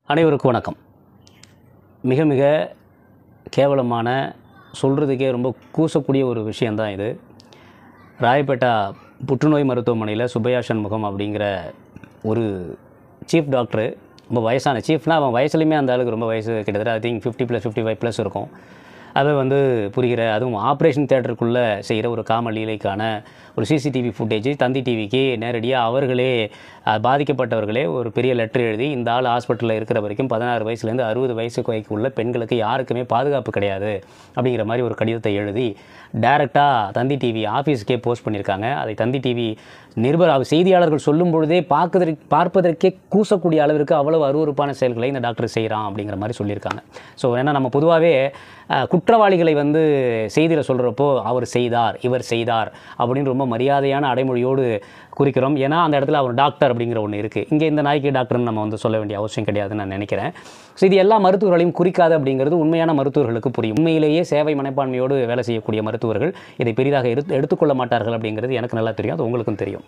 அனைவருக்கும் வணக்கம். மிக மிக கேவலமான, சொல்கிறதுக்கே ரொம்ப கூசக்கூடிய ஒரு விஷயந்தான் இது. ராயப்பேட்டா புற்றுநோய் மருத்துவமனையில் சுப்பையா சண்முகம் அப்படிங்கிற ஒரு சீஃப் டாக்டரு, ரொம்ப வயசான சீஃப்னால் அவன் வயசுலையுமே அந்த ஆளுக்கு ரொம்ப வயசு, கிட்டத்தட்ட ஐ திங்க் 50+, 55+ இருக்கும். அதை புரிகிற, அதுவும் ஆப்ரேஷன் தியேட்டருக்குள்ளே செய்கிற ஒரு காமலீலைக்கான ஒரு சிசிடிவி ஃபுட்டேஜ் தந்தி டிவிக்கு நேரடியாக அவர்களே பாதிக்கப்பட்டவர்களே ஒரு பெரிய லெட்டர் எழுதி, இந்த ஆள் ஹாஸ்பிட்டலில் இருக்கிற வரைக்கும் 16 வயசுலேருந்து 60 வயசுக்கு உள்ள பெண்களுக்கு யாருக்குமே பாதுகாப்பு கிடையாது அப்படிங்கிற மாதிரி ஒரு கடிதத்தை எழுதி டைரெக்டாக தந்தி டிவி ஆஃபீஸுக்கே போஸ்ட் பண்ணியிருக்காங்க. அதை தந்தி டிவி செய்தியாளர்கள் சொல்லும் பொழுதே பார்ப்பதற்கே கூசக்கூடிய அளவிற்கு அவ்வளவு அருவருப்பான செயல்களை இந்த டாக்டர் செய்கிறான் அப்படிங்கிற மாதிரி சொல்லியிருக்காங்க. ஸோ ஏன்னா நம்ம பொதுவாகவே குற்றவாளிகளை செய்தியில் சொல்கிறப்போ அவர் செய்தார், இவர் செய்தார் அப்படின்னு ரொம்ப மரியாதையான அடைமொழியோடு குறிக்கிறோம். ஏன்னா அந்த இடத்துல அவர் டாக்டர் அப்படிங்கிற ஒன்று இருக்குது. இங்கே இந்த நாய்க்கு டாக்டர்னு நம்ம சொல்ல வேண்டிய அவசியம் கிடையாதுன்னு நான் நினைக்கிறேன். ஸோ இது எல்லா மருத்துவர்களையும் குறிக்காது அப்படிங்கிறது உண்மையான மருத்துவர்களுக்கு புரியும். உண்மையிலேயே சேவை மனப்பான்மையோடு வேலை செய்யக்கூடிய மருத்துவர்கள் இதை பெரிதாக எடுத்துக்கொள்ள மாட்டார்கள் அப்படிங்கிறது எனக்கு நல்லா தெரியும், அது உங்களுக்கும் தெரியும்.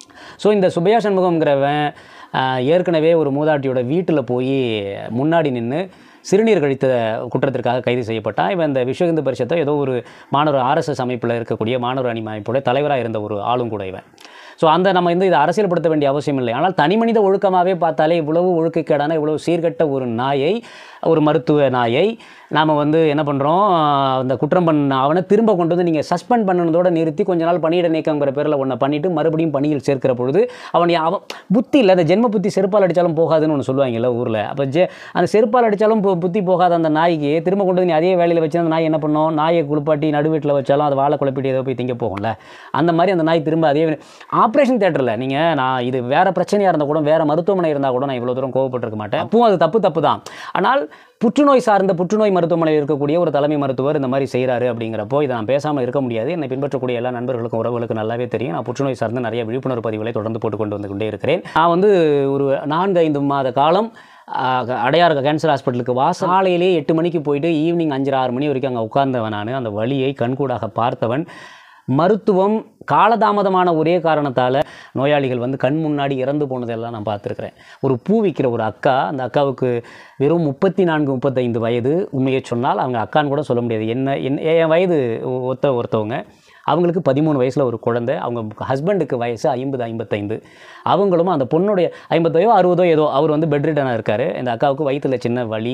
ஸோ இந்த சுப்பையா சண்முகம்ங்கிறவன் ஏற்கனவே ஒரு மூதாட்டியோட வீட்டில் போய் முன்னாடி நின்று சிறுநீர் கழித்த குற்றத்திற்காக கைது செய்யப்பட்டான். இவன் இந்த விஸ்வ இந்து பரிஷத்தை ஏதோ ஒரு மாணவர் RSS அமைப்பில் இருக்கக்கூடிய மாணவர் அணி அமைப்போட தலைவராக இருந்த ஒரு ஆளும் கூட இவன். ஸோ நம்ம இதை அரசியல்படுத்த வேண்டிய அவசியம் இல்லை. ஆனால் தனி மனித ஒழுக்கமாகவே பார்த்தாலே இவ்வளவு ஒழுக்கக்கேடான, இவ்வளவு சீர்கட்ட ஒரு நாயை, ஒரு மருத்துவ நாயை நாம் என்ன பண்ணுறோம், அந்த குற்றம் பண்ண அவனை திரும்ப கொண்டு நீங்கள் சஸ்பெண்ட் பண்ணதோடு நிறுத்தி கொஞ்ச நாள் பணியிட நீக்கங்கிற பேரில் ஒன்றை பண்ணிவிட்டு மறுபடியும் பணியில் சேர்க்கிற பொழுது அவன் புத்தி இல்லை, அந்த ஜென்ம புத்தி செருப்பால் அடித்தாலும் போகாதுன்னு ஒன்று சொல்லுவாங்கல்ல ஊரில். அப்போ அந்த செருப்பால் அடித்தாலும் புத்தி போகாத அந்த நாய்க்கு திரும்ப கொண்டு நீ அதே வேலையில் வச்சு அந்த நாய் என்ன பண்ணோம், நாயை குளிப்பாட்டி நடுவீட்டில் வச்சாலும் அது வாழை குழப்பிட்டு ஏதோ போய் திங்க போகும்ல, அந்த மாதிரி அந்த நாய் திரும்ப அதே ஆப்ரேஷன் தியேட்டரில் நான் இது வேறு பிரச்சனையாக இருந்தால் கூட, வேறு மருத்துவமனை இருந்தால் கூட நான் இவ்வளோ தூரம் கோவப்பட்டிருக்க மாட்டேன். அப்பவும் அது தப்பு தான். ஆனால் புற்றுநோய் மருத்துவமனையில் இருக்கக்கூடிய ஒரு தலைமை மருத்துவர் இந்த மாதிரி செய்கிறாரு அப்படிங்கிறப்போ இதை நான் பேசாமல் இருக்க முடியாது. என்னை பின்பற்றக்கூடிய எல்லா நண்பர்களுக்கும் உறவுகளுக்கு நல்லாவே தெரியும். நான் புற்றுநோய் சார்ந்து நிறைய விழிப்புணர்வு பதிவுகளை தொடர்ந்து போட்டுக்கொண்டு வந்து கொண்டே இருக்கிறேன். நான் ஒரு 4-5 மாத காலம் அடையார் கேன்சர் ஹாஸ்பிட்டலுக்கு வாசாலையிலே 8 மணிக்கு போயிட்டு ஈவினிங் 5-6 மணி வரைக்கும் அங்கே உட்கார்ந்தவன். நான் அந்த வழியை கண்கூடாக பார்த்தவன். மருத்துவம் காலதாமதமான ஒரே காரணத்தால் நோயாளிகள் கண் முன்னாடி இறந்து போனதெல்லாம் நான் பார்த்துருக்குறேன். ஒரு பூ விற்கிற ஒரு அக்கா, அந்த அக்காவுக்கு வெறும் 34-35 வயது. உண்மையை சொன்னால் அவங்க அக்கான்னு கூட சொல்ல முடியாது, என் வயது ஒருத்தவங்க. அவங்களுக்கு 13 வயசில் ஒரு குழந்தை. அவங்க ஹஸ்பண்டுக்கு வயசு 50-55. அவங்களும் அந்த பொண்ணுடைய 50ஓ 60ஓ ஏதோ, அவர் பெட்ரிடனாக இருக்கார். இந்த அக்காவுக்கு வயிற்றில் சின்ன வலி.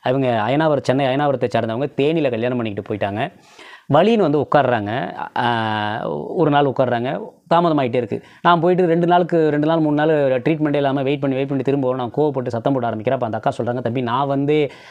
அவங்க சென்னை அயனாவரத்தை சார்ந்தவங்க. தேனியில் கல்யாணம் பண்ணிக்கிட்டு போயிட்டாங்க. வலின்னு உட்காடுறாங்க. ஒரு நாள் உட்காடுறாங்க, தாமதமாகிட்டே இருக்குது. நான் போயிட்டு 2 நாள் 3 நாள் ட்ரீட்மெண்ட்டே இல்லாமல் வெயிட் பண்ணி திரும்ப நான் கோவப்பட்டு சத்தம் போட ஆரம்பிக்கிறேன். அப்போ அந்த அக்கா சொல்கிறாங்க, தம்பி நான்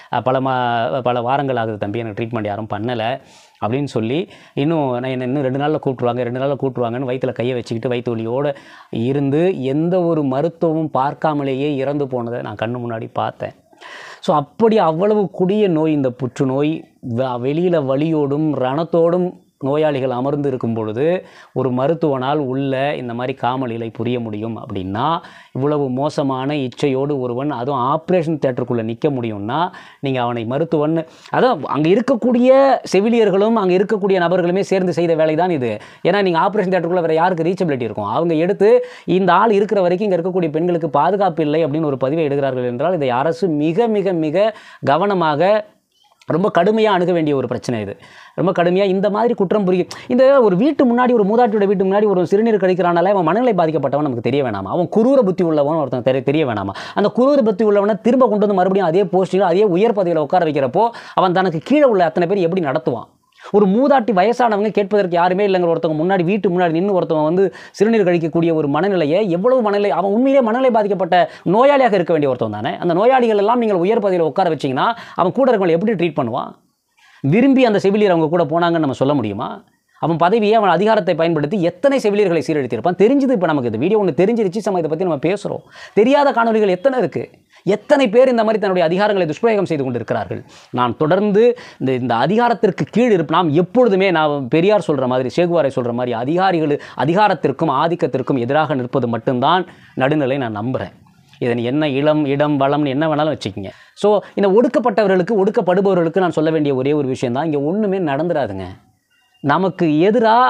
பல வாரங்கள் ஆகுது தம்பி, எனக்கு ட்ரீட்மெண்ட் யாரும் பண்ணலை அப்படின்னு சொல்லி, இன்னும் 2 நாளில் கூப்பிட்ருவாங்கன்னு வயிற்றில் கையை வச்சுக்கிட்டு வயிற்று வலியோடு இருந்து எந்த ஒரு மருத்துவமும் பார்க்காமலேயே இறந்து போனதை நான் கண்ணு முன்னாடி பார்த்தேன். ஸோ அப்படி அவ்வளவு கொடிய நோய் இந்த புற்றுநோய். வெளியில் வலியோடும் ரணத்தோடும் நோயாளிகள் அமர்ந்து இருக்கும் பொழுது ஒரு மருத்துவனால் உள்ள இந்த மாதிரி காமலீலை புரிய முடியும் அப்படின்னா, இவ்வளவு மோசமான இச்சையோடு ஒருவன் அதுவும் ஆப்ரேஷன் தியேட்டருக்குள்ளே நிற்க முடியும்னா, நீங்கள் அவனை மருத்துவன், அதான் அங்கே இருக்கக்கூடிய செவிலியர்களும் அங்கே இருக்கக்கூடிய நபர்களுமே சேர்ந்து செய்த வேலை தான் இது. ஏன்னா நீங்கள் ஆப்ரேஷன் தியேட்டருக்குள்ளே வேறு யாருக்கு ரீச்சபிலிட்டி இருக்கும்? அவங்க எடுத்து இந்த ஆள் இருக்கிற வரைக்கும் இங்கே இருக்கக்கூடிய பெண்களுக்கு பாதுகாப்பு இல்லை அப்படின்னு ஒரு பதிவை எடுக்கிறார்கள் என்றால், இதை அரசு மிக மிக மிக கவனமாக ரொம்ப கடுமையாக அணுக வேண்டிய ஒரு பிரச்சனை இது. ரொம்ப கடுமையாக இந்த மாதிரி குற்றம் புரியும். இந்த ஒரு வீட்டு முன்னாடி, ஒரு மூதாட்டியோட வீட்டு முன்னாடி ஒரு சிறுநீர் கழிக்கிறானால அவன் மனநிலை பாதிக்கப்பட்டவன் நமக்கு தெரிய வேணாமா? அவன் குரூர புத்தி உள்ளவன் ஒருத்தன் தெரிய வேணாமா? அந்த குரூர புத்தி உள்ளவனை திரும்ப கொண்டு வந்து மறுபடியும் அதே போஸ்டில் அதே உயர் பதவியில் உட்கார வைக்கிறப்போ அவன் தனக்கு கீழே உள்ள அத்தனை பேர் எப்படி நடத்துவான்? ஒரு மூதாட்டி வயசானவங்க கேட்பதற்கு யாருமே இல்லைங்கிற ஒருத்தவங்க வீட்டு முன்னாடி நின்று ஒருத்தவங்க சிறுநீர் கழிக்கக்கூடிய ஒரு மனநிலையை, எவ்வளவு மனநிலை, அவன் உண்மையிலே மனநிலை பாதிக்கப்பட்ட நோயாளியாக இருக்க வேண்டிய ஒருத்தவன் தானே. அந்த நோயாளிகள் எல்லாம் நீங்கள் உயர் பதவியில் உட்கார வச்சிங்கன்னா அவன் கூட இருக்கவங்களை எப்படி ட்ரீட் பண்ணுவான்? விரும்பி அந்த செவிலியர் அவங்க கூட போனாங்கன்னு நம்ம சொல்ல முடியுமா? அவன் பதவியை, அவன் அதிகாரத்தை பயன்படுத்தி எத்தனை செவிலியர்களை சீரழித்திருப்பான். தெரிஞ்சது. இப்போ நமக்கு இந்த வீடியோ ஒன்று தெரிஞ்சிருச்சு, இதை பற்றி நம்ம பேசுகிறோம். தெரியாத காணொலிகள் எத்தனை இருக்குது? எத்தனை பேர் இந்த மாதிரி தன்னுடைய அதிகாரங்களை துஷ்பிரயோகம் செய்து கொண்டிருக்கிறார்கள். நான் தொடர்ந்து இந்த அதிகாரத்திற்கு கீழ் நாம் எப்பொழுதுமே, நான் பெரியார் சொல்கிற மாதிரி, சேகுவாரை சொல்கிற மாதிரி, அதிகாரத்திற்கும் ஆதிக்கத்திற்கும் எதிராக நிற்பது மட்டும்தான் நடுநிலை நான் நம்புகிறேன். இதன் என்ன இடம் வளம்னு என்ன வேணாலும் வச்சுக்கோங்க. ஸோ இந்த ஒடுக்கப்பட்டவர்களுக்கு, ஒடுக்கப்படுபவர்களுக்கு நான் சொல்ல வேண்டிய ஒரே ஒரு விஷயம் தான், இங்கே ஒன்றுமே நடந்துடாதுங்க. நமக்கு எதிராக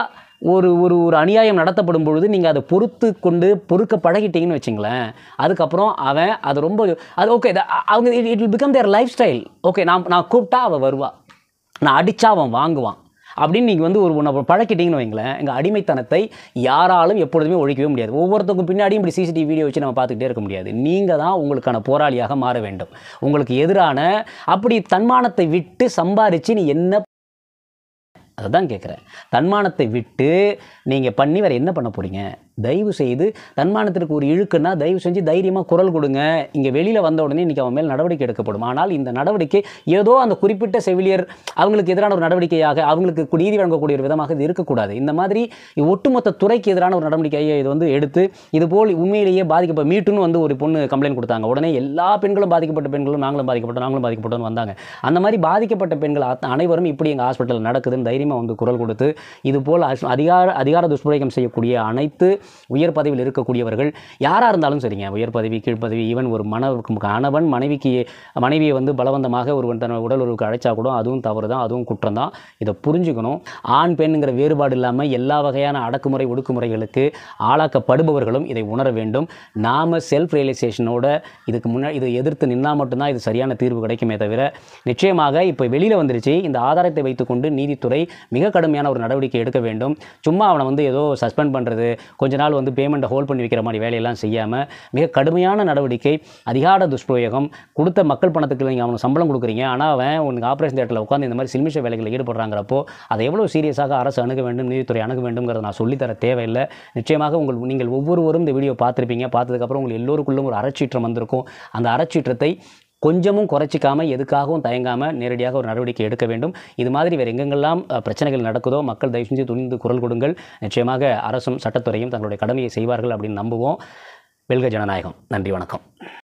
ஒரு ஒரு ஒரு அநியாயம் நடத்தப்படும் பொழுது நீங்கள் அதை பொறுக்க பழகிட்டீங்கன்னு வச்சுங்களேன், அதுக்கப்புறம் அவன் அது ரொம்ப அது ஓகே அவங்க it will become their lifestyle. Okay நான் கூப்பிட்டா அவள் வருவா, நான் அடித்தா அவன் வாங்குவான் அப்படின்னு நீங்கள் வந்து ஒரு பழக்கிட்டீங்கன்னு வைங்களேன், எங்கள் அடிமைத்தனத்தை யாராலும் எப்பொழுதுமே ஒழிக்கவே முடியாது. ஒவ்வொருத்தருக்கும் பின்னாடியும் இப்படி சிசிடிவி வீடியோ வச்சு நம்ம பார்த்துக்கிட்டே இருக்க முடியாது. நீங்கள் தான் உங்களுக்கான போராளியாக மாற வேண்டும். உங்களுக்கு எதிரான அப்படி தன்மானத்தை விட்டு சம்பாரித்து நீ என்ன, அதை தான் கேட்குறேன். தன்மானத்தை விட்டு நீங்கள் பண்ணி வேறு என்ன பண்ண போகிறீங்க? தயவு செய்து தன்மானத்திற்கு ஒரு இழுக்குன்னா தயவு செஞ்சு தைரியமாக குரல் கொடுங்க. இங்கே வெளியில் வந்த உடனே இன்றைக்கி அவன் மேல் நடவடிக்கை எடுக்கப்படும். ஆனால் இந்த நடவடிக்கை ஏதோ அந்த குறிப்பிட்ட செவிலியர் அவங்களுக்கு எதிரான ஒரு நடவடிக்கையாக, அவங்களுக்கு நீதி வழங்கக்கூடிய ஒரு விதமாக இது இருக்கக்கூடாது. இந்த மாதிரி ஒட்டுமொத்த துறைக்கு எதிரான ஒரு நடவடிக்கையை இது வந்து எடுத்து இதுபோல் உண்மையிலேயே மீட்டுன்னு வந்து ஒரு பொண்ணு கம்ப்ளைண்ட் கொடுத்தாங்க. உடனே எல்லா பெண்களும் பாதிக்கப்பட்ட பெண்களும் நாங்களும் பாதிக்கப்பட்டோன்னு வந்தாங்க. அந்த மாதிரி பாதிக்கப்பட்ட பெண்கள் அனைவரும் இப்படி எங்கள் ஹாஸ்பிட்டலில் நடக்குதுன்னு தைரியமாக வந்து குரல் கொடுத்து இதுபோல் அதிகார துஷ்பிரயோகம் செய்யக்கூடிய அனைத்து உயர் பதவியில் இருக்கக்கூடியவர்கள் யாராக இருந்தாலும் சரிங்க, உயர் பதவி கீழ் பதவி, ஈவன் ஒரு கணவன் மனைவியை வந்து பலவந்தமாக ஒருவன் தன் உடல் உறவுக்கு அழைச்சா கூட அதுவும் தவறு தான், அதுவும் குற்றம் தான். இதை புரிஞ்சுக்கணும். ஆண் பெண்ணுங்கிற வேறுபாடு இல்லாமல் எல்லா வகையான அடக்குமுறை ஒடுக்குமுறைகளுக்கு ஆளாக்கப்படுபவர்களும் இதை உணர வேண்டும். நாம் செல்ஃப் ரியலைசேஷனோட இதுக்கு முன்னாடி இதை எதிர்த்து நின்னால் மட்டும்தான் இது சரியான தீர்வு கிடைக்குமே தவிர, நிச்சயமாக இப்போ வெளியில் வந்துருச்சு. இந்த ஆதாரத்தை வைத்துக்கொண்டு நீதித்துறை மிக கடுமையான ஒரு நடவடிக்கை எடுக்க வேண்டும். சும்மா அவனை வந்து ஏதோ சஸ்பெண்ட் பண்ணுறது, கொஞ்ச நாள் வந்து பேமெண்ட்டை ஹோல்ட் பண்ணி வைக்கிற மாதிரி வேலையெல்லாம் செய்யாமல் மிக கடுமையான நடவடிக்கை. அதிகார துஷ்பிரயோகம், கொடுத்த மக்கள் பணத்துக்கு நீங்கள் அவனுக்கு சம்பளம் கொடுக்குறீங்க, ஆனால் அவன் உனக்கு ஆப்ரேஷன் தியேட்டரில் உட்காந்து இந்த மாதிரி சில்மிஷ வேலைகளில் ஈடுபடுறாங்கிறப்போ அதை எவ்வளோ சீரியஸாக அரசு அணுக வேண்டும், நீதித்துறை அணுக வேண்டும்ங்கிறத நான் சொல்லித்தர தேவையில்லை. நிச்சயமாக நீங்கள் ஒவ்வொருவரும் இந்த வீடியோ பார்த்துருப்பீங்க. பார்த்ததுக்கப்புறம் உங்களுக்கு எல்லோருக்குள்ளும் ஒரு அறச்சீற்றம் வந்திருக்கும். அந்த அறச்சீற்றத்தை கொஞ்சமும் குறைச்சிக்காமல் எதுக்காகவும் தயங்காமல் நேரடியாக ஒரு நடவடிக்கை எடுக்க வேண்டும். இது மாதிரி வேறு எங்கெங்கெல்லாம் பிரச்சனைகள் நடக்குதோ மக்கள் தயவு செஞ்சு துணிந்து குரல் கொடுங்கள். நிச்சயமாக அரசும் சட்டத்துறையும் தங்களுடைய கடமையை செய்வார்கள் அப்படின்னு நம்புவோம். வெல்க ஜனநாயகம். நன்றி, வணக்கம்.